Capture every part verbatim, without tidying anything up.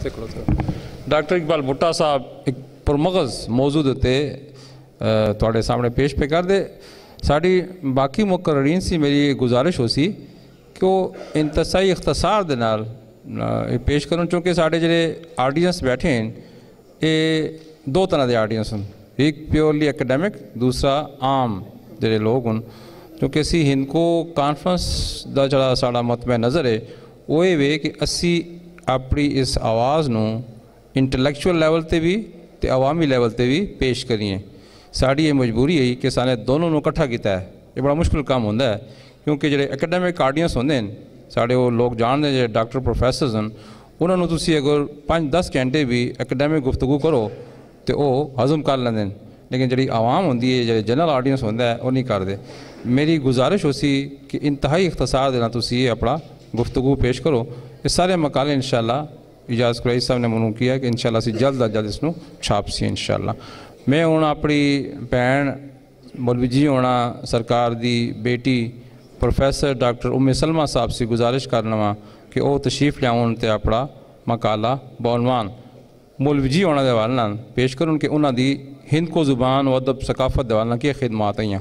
Doctor Iqbal भुट्टा साहब एक पुरमगज़ मौजू देते तुहाडे सामने पेश पे कर दे। साड़ी बाकी मुकर्रीन सी मेरी गुजारिश हो सी कि वो इंतसाई इख्तसार दे नाल पेश करूँ, चूँकि साढ़े जेह्ड़े आडियंस बैठे हैं ये दो तरह के आडियंस हैं, एक प्योरली एकेडमिक, दूसरा आम जेह्ड़े लोग हैं। क्योंकि असी हिंदको कॉन्फ्रेंस का जड़ा साड़ा मतबा नज़र है वो ये वे कि असी अपनी इस आवाज़ नूं इंटलैक्चुअल लैवल ते भी ते अवामी लैवल ते भी पेश करिए। साड़ी ये मजबूरी है कि साने दोनों नूं इकट्ठा किया है। ये बड़ा मुश्किल काम होंदा है, क्योंकि जेह्ड़े एकेडमिक आडियंस होंदे हैं साढ़े वो लोग जानते हैं, डॉक्टर प्रोफैसर्स हैं, उन्होंने तुसी अगर पाँच दस घंटे भी एकेडमिक गुफ्तगू करो तो वो हज़म कर लेंदे हैं, लेकिन जी आवाम होंदी है, जो जनरल आडियंस होंदा है वो नहीं करते। मेरी गुजारिश हो सी कि इंतहाई इख्तसार देना तुसी ये अपना गुफ्तगू पेश करो। ये सारे मकाले इंशाअल्लाह इजाज़ कुरैशी साहब ने मनु किया कि इंशाअल्लाह असीं जल्द अज जल्द इसनूं छापसी इंशाअल्लाह। मैं हुण अपनी भैन मौलवी जी होना सरकार दी बेटी प्रोफैसर डॉक्टर उम्मे सलमा साहब से गुजारिश करना वा कि वह तशरीफ़ लियाउन ते अपना मकाला बौनवान मौलवी जी होने के हवाले नाल पेश करूँ कि उन्हों की हिंद को ज़ुबान व अदब सकाफत के हवाले नाल की खिदमात आईयां।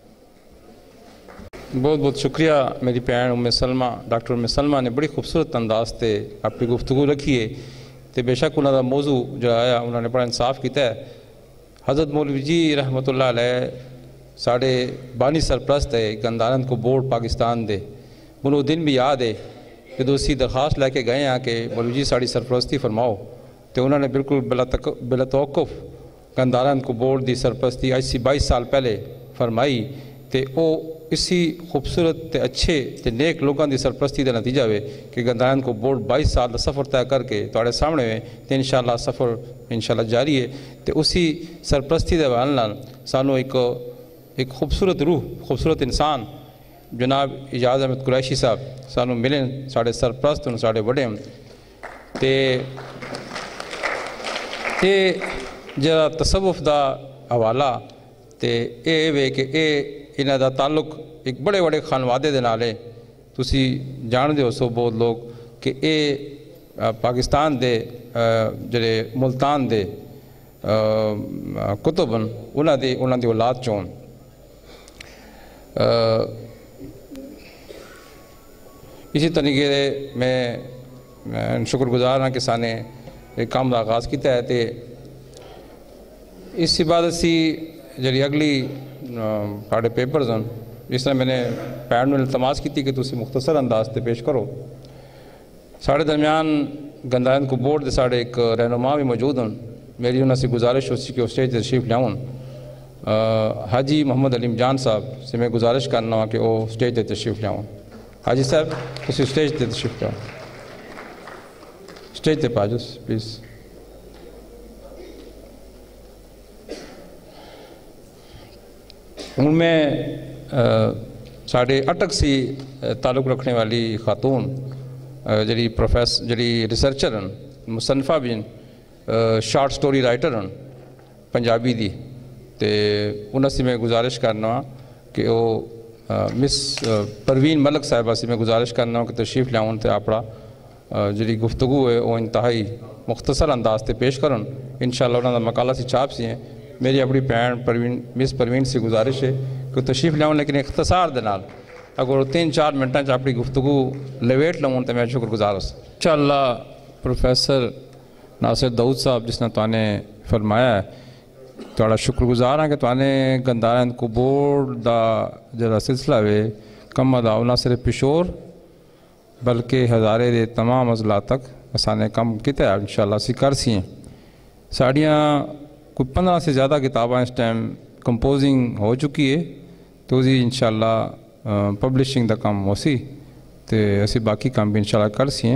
बहुत बहुत शुक्रिया मेरी भैन उम्मे सलमा, डॉक्टर उम्मे सलमा ने बड़ी खूबसूरत अंदाज से अपनी गुफ्तगू रखी है। तो बेशक उन्होंने मौजू जो आया उन्होंने बड़ा इंसाफ किया है। हज़रत मौलवी जी रहमतुल्लाह अलैह साढ़े बानी सरप्रस्त है गंदारन को बोर्ड पाकिस्तान दे। मैनू दिन भी याद है कि दोस्ती दरखास्त लैके गए हैं कि मौलवी जी साड़ी सरप्रस्ती फरमाओ, तो उन्होंने बिल्कुल बिला तक बिला तवक्कुफ गंदारन को बोर्ड की सरप्रस्ती आज से बाईस साल पहले फरमाई। तो वो इसी खूबसूरत अच्छे ते नेक लोगों की सरप्रस्ती का नतीजा है कि गंदारन को बोर्ड बाईस साल का सफ़र तय करके तुहाडे सामने है। तो इंशाअल्लाह सफ़र इंशाअल्लाह जारी है। तो उसी सरप्रस्ती के हवाले नाल सानू एक एक खूबसूरत रूह, खूबसूरत इंसान जनाब इजाज़ अहमद कुरैशी साहब सानू मिले, साढ़े सरप्रस्त हैं, साढ़े बड़े हैं। तो ये जरा तसव्वुफ का हवाला तो ये वे कि ये इन्हां दा ताल्लुक एक बड़े बड़े खानवादे दे नाल है। तुसी जानदे हो सो बहुत लोग कि ये पाकिस्तान दे जेह्ड़े मुल्तान दे कुतुब न उन्हां दी उन्हां दी औलाद चों। इसी तरीके से मैं शुक्रगुजार हाँ कि साने एक काम का आगाज़ किया है। तो इस बाद असी जी अगली साढ़े पेपर्स हैं, जिस तरह मैंने भैन में इल्तमास की कि तुम मुख्तसर अंदाज से पेश करो। साढ़े दरम्यान गंदारन को बोर्ड के साढ़े एक रहनुमा भी मौजूद हैं। मेरी उन्होंने गुजारिश हो सी कि स्टेज तशरीफ़ लियाउन। हाजी मोहम्मद अलीम जान साहब से मैं गुजारिश करना वा कि वह स्टेज पर तशरीफ़ लियाउन। हाजी साहब तुम स्टेज पर तशरीफ़ लियाओ, स्टेज पर पा जाओ प्लीज़। हूँ मैं साढ़े अटक सी ताल्लुक़ रखने वाली खातून जी प्रोफैस जी रिसर्चर हैं, मुसन्नफ़ा भी हैं, शार्ट स्टोरी राइटर हैं पंजाबी दी। तो उन्होंने मैं गुजारिश करना कि वो मिस परवीन मलक साहिबा से मैं गुजारिश करना कि तशरीफ़ लियाउन तो अपना जी गुफ्तगू है वो इंतहाई मुख्तसर अंदाज से पेश करन। इंशाअल्लाह उन्होंने मकाला से छाप सी हैं। मेरी अपनी भैन परवीन मिस परवीन से गुजारिश है कि तशरीफ़ लियाउन, लेकिन इख्तसार दे नाल अगर तीन चार मिनटा च अपनी गुफ्तगू लवेट लवन तो मैं शुक्रगुजार हो। इंशाअल्लाह प्रोफैसर नासिर दाऊद साहब जिसने तुहाने फरमाया है, तुहाड़ा शुक्रगुजार हाँ कि तुहाने गंदारन को बोर्ड का जरा सिलसिला वे कम दा ना सिर्फ पिशोर बल्कि हज़ारे दे तमाम अजला तक असाने कम किया है। इंशाअल्लाह असी कर सी साड़ियाँ कोई पंद्रह से ज़्यादा किताबां इस टाइम कंपोजिंग हो चुकी है। तो जी इंशाअल्लाह पब्लिशिंग का काम हो सी तो असी बाकी काम भी इंशाअल्लाह कर सी।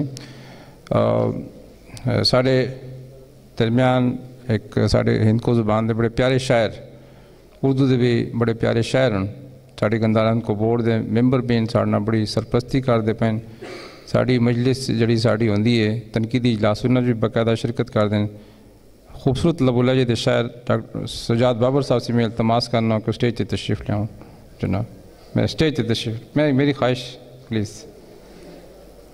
साढ़े दरम्यान एक साढ़े हिंदको ज़ुबान के बड़े प्यारे शायर, उर्दू के भी बड़े प्यारे शायर हैं। साड़ी गंदारन को बोर्ड के मैंबर भी हैं, साढ़े नाल बड़ी सरप्रस्ती करते पे। साड़ी मजलिस जी साड़ी होंदी है तनकीदी इजलास उन्हें भी बाकायदा शिरकत करते हैं। खूबसूरत लबुल्ला जी शायर डॉक्टर सजाद बाबर साहब से मैं इल्तमास करना कि स्टेज पर तशरीफ़ लियाऊँ। जनाब मैं स्टेज पर तशरीफ़ मैं मेरी ख्वाहिश प्लीज़।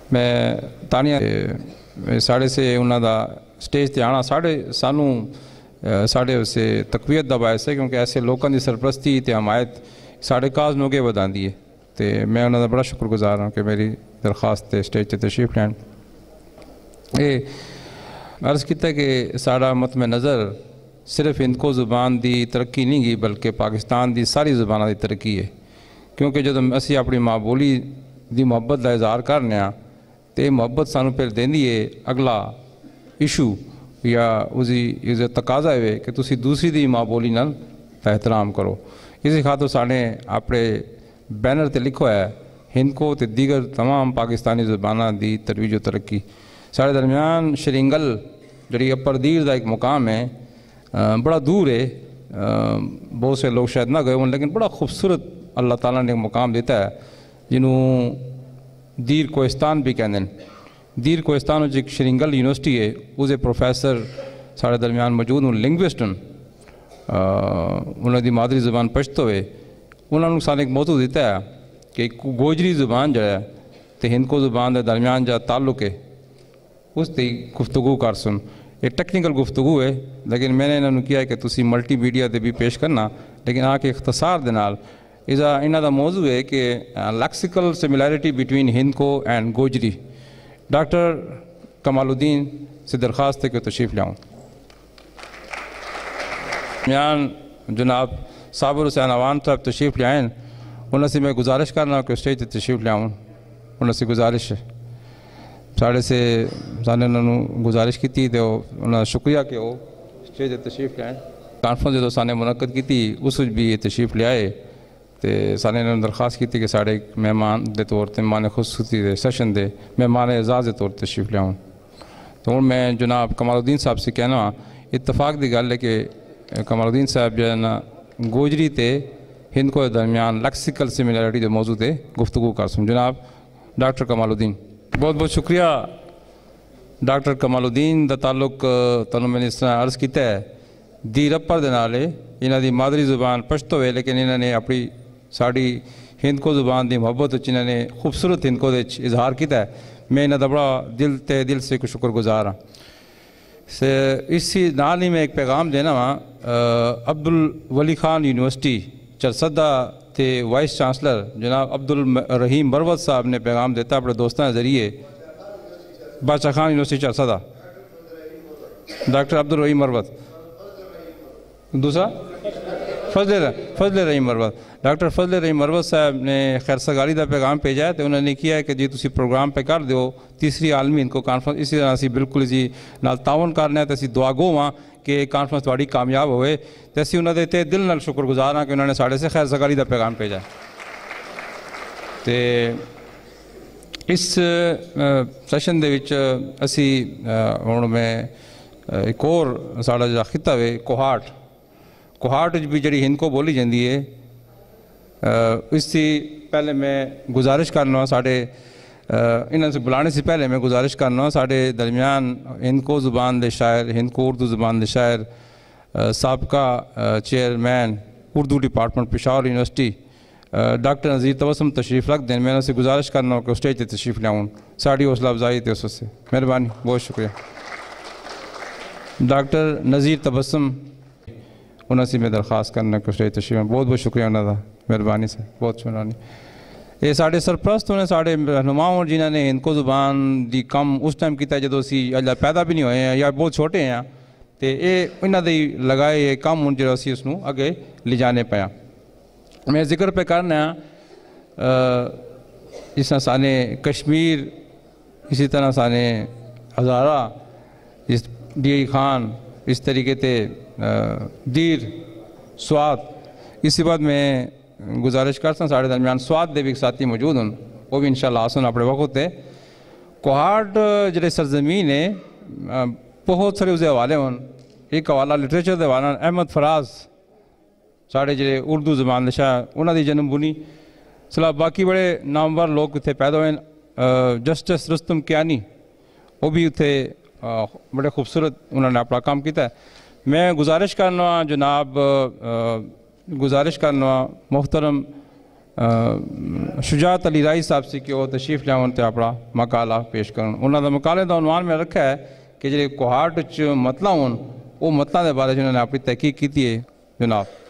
میں تانیہ ساڑھے سے انہوں دا سٹیج تے آنا ساڑھے سانوں ساڑھے اسے تقویت دا باعث ہے کیونکہ ایسے لوکاں دی سرپرستی تے حمایت ساڑھے کاز نوگے ودان دی ہے تے میں انہوں دا بڑا شکر گزار ہوں کہ میری درخواست تے سٹیج تے تشریف لین اے عرض کیتا ہے کہ ساڑھا متم نظر صرف ہندکو زبان دی ترقی نہیں گی بلکہ پاکستان دی ساری زبانہ دی ترقی ہے کیونکہ جدو اسی اپنی ماں بولی دی محبت دا اظہار کرنے ہاں تے محبت سانو پھر دیندی ہے اگلا ایشو یا اسی تقاضا ہے کہ تسی دوسری دی ماں بولی نال احترام کرو اسی خاطر سانے اپنے بینر تے لکھو ہے ہندکو تے دیگر تمام پاکستانی زبانہ دی ترویج و ترقی سارے درمیان شرینگل جڑی اپر دیر دا ایک مقام ہے بڑا دور ہے بہت سے لوگ شاید نہ گئے ہوں لیکن بڑا خوبصورت اللہ تعالیٰ نے ایک مقام دیتا ہے جنہوں دیر کوہستان بھی کہنے ہیں دیر کوہستان جو ایک شرینگل یونیورسٹی ہے اسے پروفیسر سارے درمیان موجود ہوں لنگوسٹن انہوں دی مادری زبان پشتو ہے انہوں نے سال ایک موضوع دیتا ہے کہ گوجری زبان جو ہے تو ہندکو زبان دے درمیان جا تعلق ہے اس تی گفتگو کر سن ایک ٹیکنیکل گفتگو ہے لیکن میں نے انہوں نے کیا ہے کہ تسی ملٹی میڈیا دے بھی پیش کرنا لیکن آ کے اختصار دے نال اسا انہوں دا موضوع ہے کہ lexical similarity between Hindko and Gojri doctor Kamal Uddin سے درخواست ہے کہ تشریف لاؤں میان جناب صابر حسین عوان صاحب تشریف لے آئیں انہوں سے میں گزارش کرنا کہ اسٹیج تے تشریف لاؤں انہوں سے گزارش ہے ساڑھے سے سانے انہوں نے گزارش کی تھی تو انہوں نے شکریہ کہ وہ اسٹیج تے تشریف لے آئیں کانفرنس جو سانے منعقد کی تھی اس وجہ بھی یہ تشریف لے آئے تو سانے انہوں نے درخواست کی تھی کہ ساڑھے مہمان دے طور تے مہمان خصوصی دے سیشن دے مہمان اعزاز دے طور تشریف لے آؤں تو میں جناب کمال الدین صاحب سے کہنا اتفاق دی گل ہے کہ کمال الدین صاحب جو ہے نا گوجری تے ہندکو درمیان لیکسیکل سملیرٹی دے موضوع تے گفتگو کر سن جناب ڈاکٹر کمال الدین بہت بہت شکریہ ڈاکٹر کمال الدین دا تعلق تنوں میں نے اس طرح عرض کیتا ہے دی رپر دے نالے انہاں دی مادری زبان پشتو ہے لیکن انہوں نے اپنی ساڑی ہندکو زبان دی محبت انہوں نے خوبصورت ہندکو دے اظہار کیتا ہے میں انہاں دا بڑا دل تے دل سے کو شکر گزار ہاں سے اسی نال ہی میں ایک پیغام دینا وہاں عبد الولی خان یونیورسٹی چرسدہ تے وائس چانسلر جناب عبد الرحیم مروت صاحب نے پیغام دیتا اپنے دوستان ذریعے بادشاہ خان یونیورسٹی چرسدہ ڈاکٹر عبد الرحیم مروت دوسرا فضل فضل رحیم مروت ڈاکٹر فضل رحیم مروت صاحب نے خیر سگالی دا پیغام بھیجا ہے تو انہوں نے کیا ہے کہ جی تسی پروگرام پہ کر دیو تیسری عالمی ہندکو کانفرنس اسی طرح اسی بالکل اسی نال تعاون کرنا ہے تو اسی دعا گو ہاں کہ کانفرنس تھوڑی کامیاب ہوئے تو اسی انہوں نے تے دل نال شکر گزار ہاں کہ انہوں نے ساڑھے سے خیر سگالی دا پیغام بھیجا ہے تے اس سیشن دے وچ اسی ہن میں ایک اور ساڑھا جا خطہ ہے کوہاٹ کوہاٹ بھی جڑی ہندکو بولی جاندی ہے اس سے پہلے میں گزارش کرنا ساڑھے انہوں سے بلانے سے پہلے میں گزارش کرنا ساڑھے درمیان ہندکو زبان دے شاعر ہندکو اردو زبان دے شاعر سابقہ chairman Urdu department Peshawar university doctor Nazir Tabassum تشریف رکھ دیں میں انہوں سے گزارش کرنا کہ اسٹیج تے تشریف لاؤں ساڑھی حوصلہ افزائی تے اس سے مہربانی بہت شکریہ ڈاکٹر نذیر تبسم انہوں سے میں درخواست کرنا کہ اسٹیج تشریف بہت بہت شکریہ انہوں کا مہربانی سے بہت شکریہ یہ ساڑھے سرپرست انہیں ساڑھے رہنماؤں جنہوں نے ہندکو زبان دی کم اس ٹائم کیتا ہے جدو اسی اللہ پیدا بھی نہیں ہوئے ہیں یا بہت چھوٹے ہیں تو یہ انہوں نے لگائے یہ کم ان جو اسی اس نو اگے لے جانے پایا میں ذکر پہ کرنا اس طرح سانے کشمیر اسی طرح سانے ہزارہ اس ڈی خان اس طریقے تے دیر سوات اسی بعد میں گزارش کرتا ہوں ساڑھے درمیان سوات دے بھی ایک ساتھی موجود ہوں وہ بھی انشاءاللہ آسن اپنے وقت ہے کوہاٹ جڑے سرزمین ہے بہت سارے اسے حوالے ہوں ایک حوالہ لٹریچر دے حوالہ احمد فراز ساڑھے جڑے اردو زبان دشاہ انہوں دی جنم بنی صلاح باقی بڑے نامور لوگ اتھے پیدا ہوئے جسٹس رستم کیانی وہ بھی اتھے بڑے خوبصورت انہوں نے اپنا کام کیتا ہے میں گزارش کرنا جناب گزارش کرنا محترم شجاعت علی رائی صاحب سے کہ وہ تشریف لیاون تے اپنا مقالہ پیش کرن. انہوں نے مقالے کا عنوان میں رکھا ہے کہ جڑے کوہاٹ وچ مطلع ہون وہ مطلع دے بارے انہوں نے اپنی تحقیق کی ہے. جناب